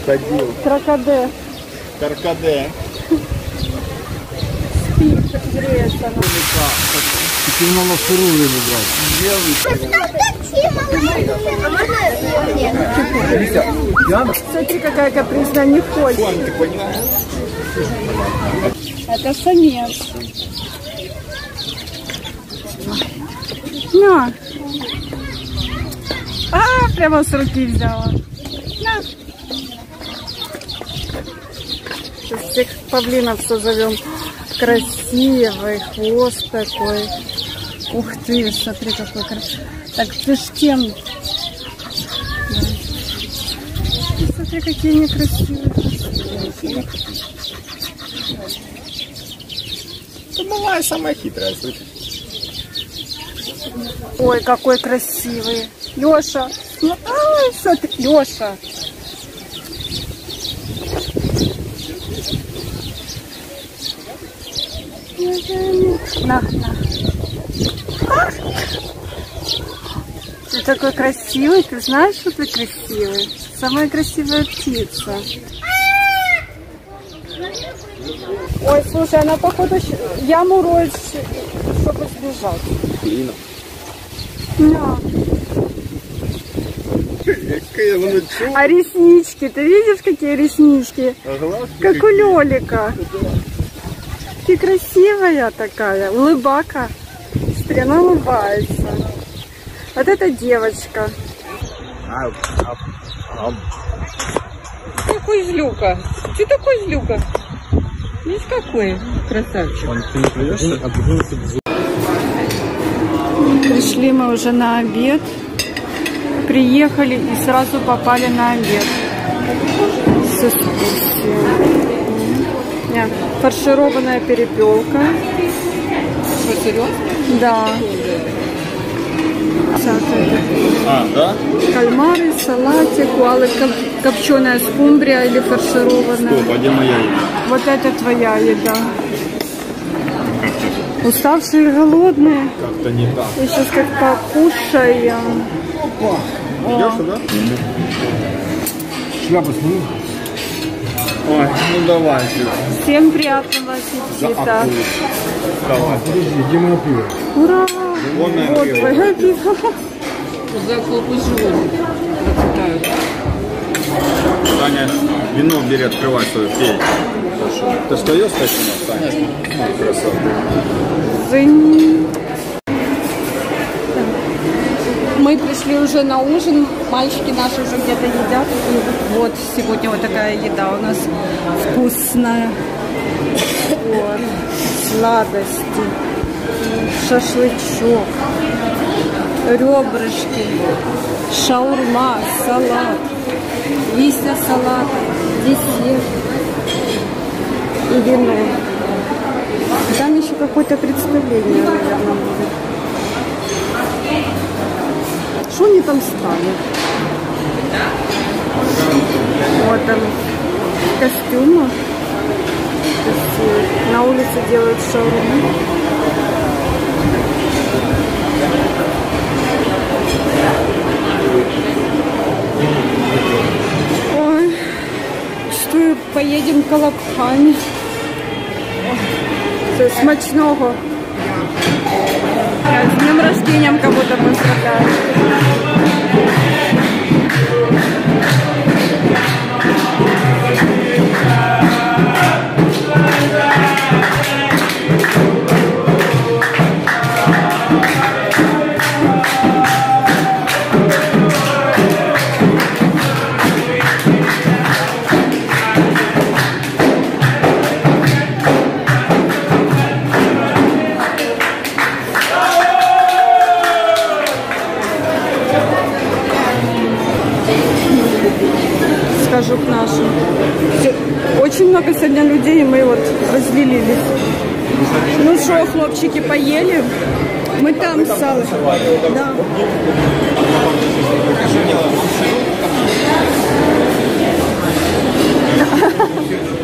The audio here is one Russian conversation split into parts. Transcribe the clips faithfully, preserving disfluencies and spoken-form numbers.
Ходил. Крокоде. Каркаде. Спит, греется. Теперь надо сырую рыбу брать. Смотри, какая капризная, не хочет. Ты понимаешь? Это самец. На. А, прямо с руки взяла. На. Сейчас всех павлинов созовем. Красивый хвост такой. Ух ты, смотри, какой красивый. Так, ты ж тем. Да. Смотри, какие они красивые. Ты малая самая хитрая, слышишь? Ой, какой красивый. Леша. Ну, ай, смотри, Леша. На, на. Ты такой красивый, ты знаешь, что ты красивый? Самая красивая птица. Ой, слушай, она походу яму роет, чтобы сбежать. Блин. Да. Какая А реснички, ты видишь, какие реснички? Ага. Как у Лёлика. Ты красивая такая, улыбака. Смотри, она улыбается. Вот эта девочка. Какой злюка? Ты такой злюка? Видишь, какой красавчик. Пришли мы уже на обед. Приехали и сразу попали на обед. С экскурсией. Фаршированная перепелка. Что, серьезно? Да. А, да? Кальмары, салатик, куалы, копченая скумбрия или фаршированная. Стоп, а где моя еда? Вот это твоя еда. Уставшие и голодные. Как-то не так. И сейчас как покушаем. Идешь сюда? Шляпу сними. Ой, ну давайте. Всем приятного аппетита. Давай. Подожди, где мое пиво? Ура! Вон, наверное, Вот пиво. твое пиво. За хлопы живот процветают. Таня, вино бери, открывай свою, пей. Ты встаешь, кстати, у нас, Таня? Ну, красота. Зынь. Мы пришли уже на ужин, мальчики наши уже где-то едят. И вот сегодня вот такая еда у нас вкусная. Вот. Сладости, шашлычок, ребрышки, шаурма, салат, листья салата, десерт и вино. Там еще какое-то представление, наверное, будет. Что они там стали? Вот там костюмы. На улице делают шаурму. Ой, что поедем колобками. Все, смачного. С днем рождения кого-то поздравляю. Скажу к нашим. Очень много сегодня людей, и мы вот разделились. Ну что, хлопчики, поели? Мы там сало. Да.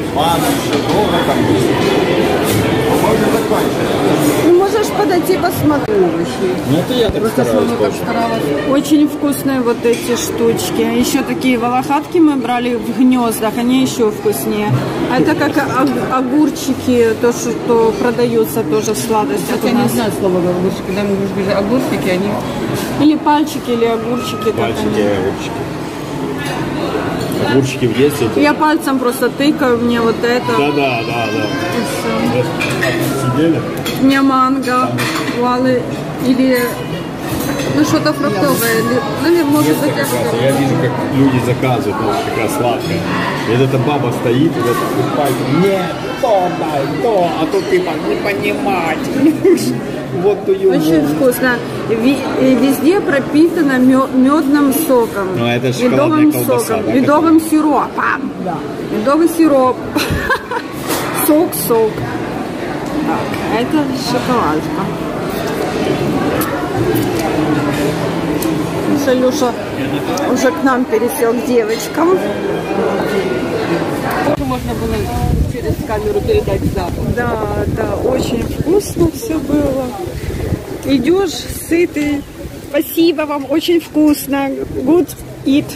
Ладно, еще долго там. Можно закончить. Ну можешь подойти посмотреть. смотри. Ну это я так Просто стараюсь мама так больше. старалась. Очень вкусные вот эти штучки. Еще такие волохатки мы брали в гнездах, они еще вкуснее. А это как ог- огурчики, то, что продаются тоже в сладостях Хотя у я не нас. знаю слова огурчики. Когда мы уже говорили огурчики, они... Или пальчики, или огурчики. как Пальчики, они. огурчики. Огурчики в детстве. Я пальцем просто тыкаю, мне вот это. Да, да, да, да. И всё. Сидели? Мне манго, валы или ну что-то фруктовое. Или, ну, или может быть Как раз, это. я вижу, как люди заказывают, ну, как раз сладкое. И вот эта баба стоит, и вот этот пальцем, нет, то дай, то, а то ты не понимать. Вот ее. Очень вкусно. Ви- и Везде пропитано мё- медным соком. Ну, это медовым шоколадная колбаса, соком, да, медовым сиропом. Медовый сироп. Сок, сок. Так, а это шоколадка. Шалюша уже к нам пересел к девочкам. Можно было через камеру передать запах. Да, да, очень вкусно все было. Идешь сытый. Спасибо вам, очень вкусно. Good eat.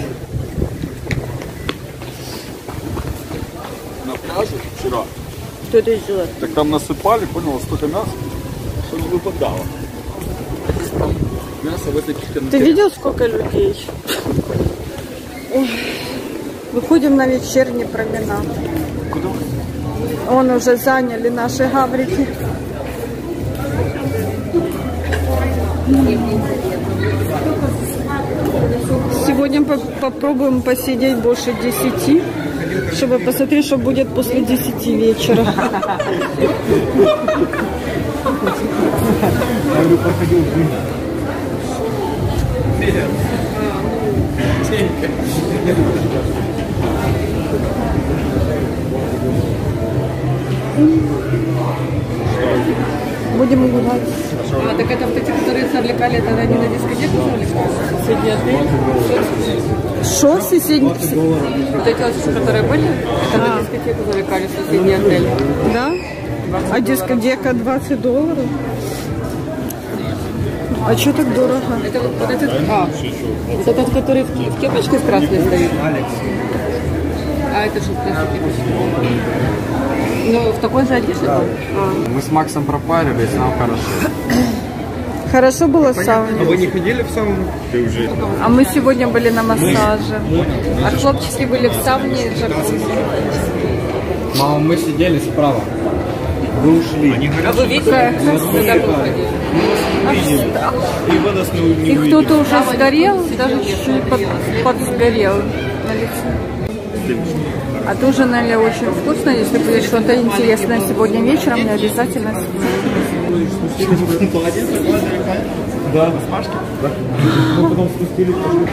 На пляже вчера, Что ты сделал? так там насыпали, понял, столько мяса, что не выпадало. Мясо в этой Ты контейнере. видел, сколько людей? Ой. Выходим на вечерний променад. Куда? Он уже заняли наши гаврики. Сегодня по- попробуем посидеть больше десяти, чтобы посмотреть, что будет после десяти вечера. Будем гулять. А, так это вот эти, которые завлекали, это они на дискотеку завлекали? Соседний отель? Что соседний? Вот эти вот, которые были, это на дискотеку завлекали в соседний отель. Да? А дискотека двадцать долларов? А что так дорого? Это вот, вот этот, а, вот этот, который в, в кепочке с красной стоит. А это что, просто кепочка? Ну, в такой же одежде? Да. А. Мы с Максом пропарились, нам хорошо. Хорошо было в сауне. Вы не ходили в сауну? Ты уже... А мы сегодня были на массаже. А хлопчики были в сауне и джакузи. Мама, мы сидели справа. Вы ушли. А вы видите, куда вы уходили? И кто-то уже сгорел, даже чуть-чуть под, подсгорел на лице. Отужинали очень вкусно. Если будет что-то интересное сегодня вечером, я обязательно сниму. Да. Да. Мы потом спустились,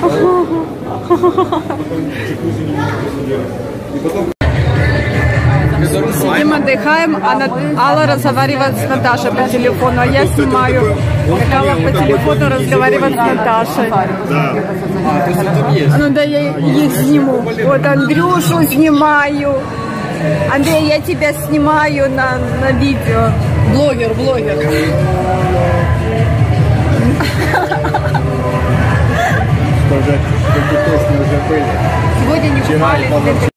и потом... Сидим, отдыхаем, а Нат- Алла разговаривает с Наташей по телефону, а я снимаю. Алла по телефону разговаривает с Наташей. А ну да я их сниму. Вот Андрюшу снимаю. Андрей, я тебя снимаю на, на видео. Блогер, блогер. Что же, какие песни уже были? Сегодня не купались.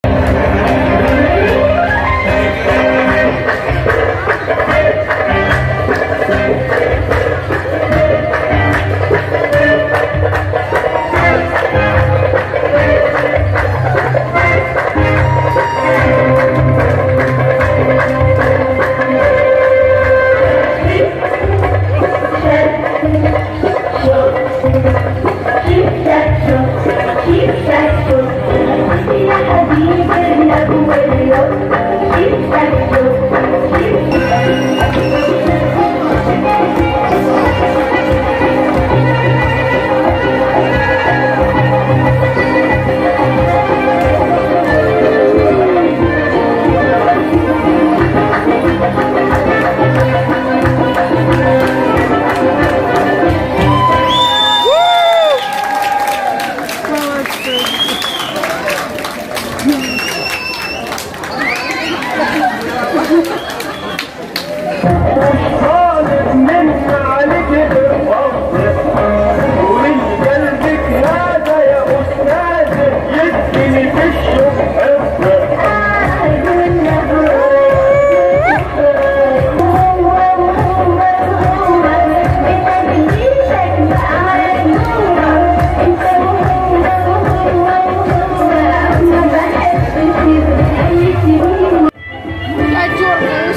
من عليك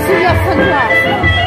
Я согласна.